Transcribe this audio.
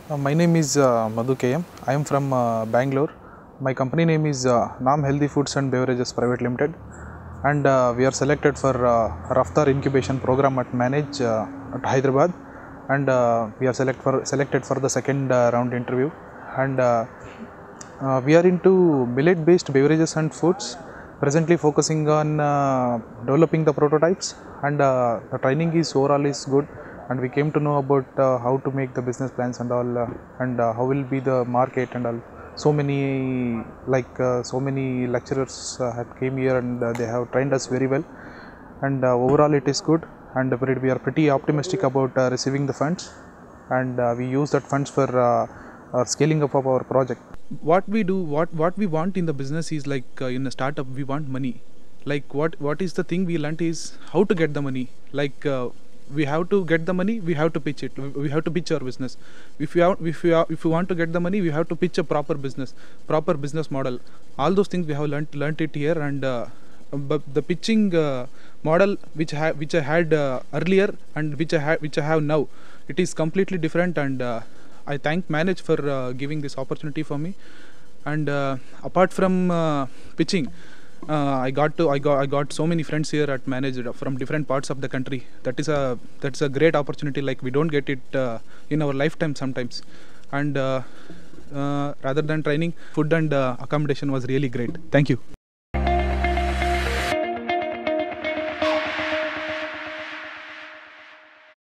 My name is Madhu KM. I am from Bangalore. My company name is Narm Healthy Foods and Beverages Private Limited, and we are selected for RAFTAAR incubation program at Manage at Hyderabad, and we are selected for the second round interview, and we are into millet based beverages and foods, presently focusing on developing the prototypes, and the training is overall is good, and we came to know about how to make the business plans and all, and how will be the market and all. So many so many lecturers had came here, and they have trained us very well, and overall it is good, and we are pretty optimistic about receiving the funds, and we use that funds for scaling up of our project. What we do, what we want in the business is in a startup we want money. What is the thing we learnt is how to get the money. We have to get the money, we have to pitch it, we have to pitch our business. If you want to get the money, we have to pitch a proper business model. All those things we have learnt it here, and but the pitching model which I had earlier and which I have now, it is completely different, and I thank Manage for giving this opportunity for me. And apart from pitching, I got so many friends here at Manage from different parts of the country. That's a great opportunity. Like, we don't get it in our lifetime sometimes. And rather than training, food and accommodation was really great. Thank you.